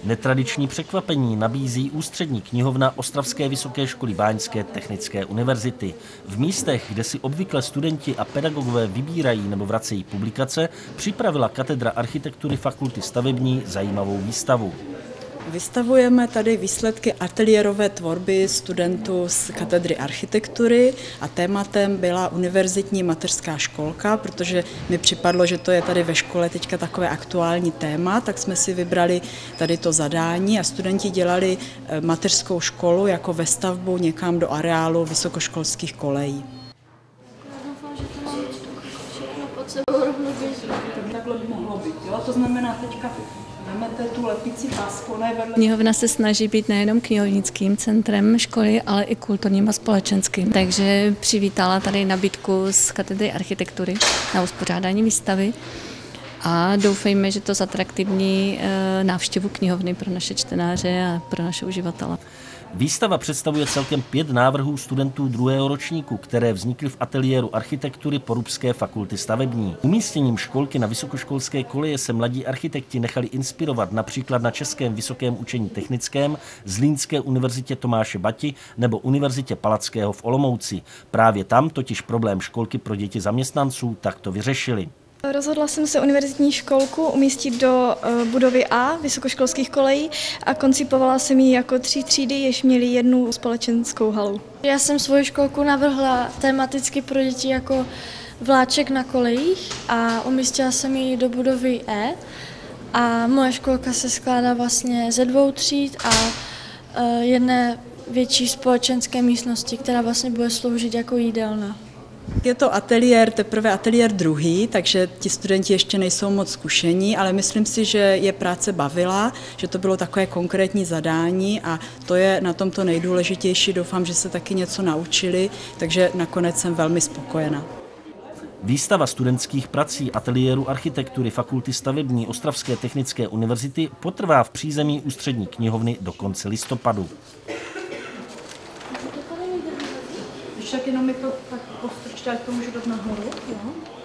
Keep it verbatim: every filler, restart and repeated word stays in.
Netradiční překvapení nabízí ústřední knihovna Ostravské vysoké školy báňské technické univerzity. V místech, kde si obvykle studenti a pedagogové vybírají nebo vracejí publikace, připravila katedra architektury Fakulty stavební zajímavou výstavu. Vystavujeme tady výsledky ateliérové tvorby studentů z katedry architektury a tématem byla univerzitní mateřská školka, protože mi připadlo, že to je tady ve škole teďka takové aktuální téma, tak jsme si vybrali tady to zadání a studenti dělali mateřskou školu jako vestavbu někam do areálu vysokoškolských kolejí. Takhle by mohlo být, jo? To znamená teďka vezmete tu lepici pásku. Knihovna se snaží být nejenom knihovnickým centrem školy, ale i kulturním a společenským. Takže přivítala tady nabídku z katedry architektury na uspořádání výstavy a doufejme, že to zatraktivní návštěvu knihovny pro naše čtenáře a pro naše uživatele. Výstava představuje celkem pět návrhů studentů druhého ročníku, které vznikly v ateliéru architektury Porubské fakulty stavební. Umístěním školky na vysokoškolské koleje se mladí architekti nechali inspirovat například na Českém vysokém učení technickém, Zlínské univerzitě Tomáše Bati nebo Univerzitě Palackého v Olomouci. Právě tam totiž problém školky pro děti zaměstnanců takto vyřešili. Rozhodla jsem se univerzitní školku umístit do budovy A vysokoškolských kolejí a koncipovala jsem ji jako tři třídy, jež měly jednu společenskou halu. Já jsem svou školku navrhla tematicky pro děti jako vláček na kolejích a umístila jsem ji do budovy E. A moje školka se skládá vlastně ze dvou tříd a jedné větší společenské místnosti, která vlastně bude sloužit jako jídelna. Je to ateliér, teprve ateliér druhý, takže ti studenti ještě nejsou moc zkušení, ale myslím si, že je práce bavila, že to bylo takové konkrétní zadání a to je na tom to nejdůležitější. Doufám, že se taky něco naučili, takže nakonec jsem velmi spokojená. Výstava studentských prací ateliéru architektury Fakulty stavební Ostravské technické univerzity potrvá v přízemí ústřední knihovny do konce listopadu. Však jenom mi to tak postrčte, ať to můžu dát nahoru. Jo?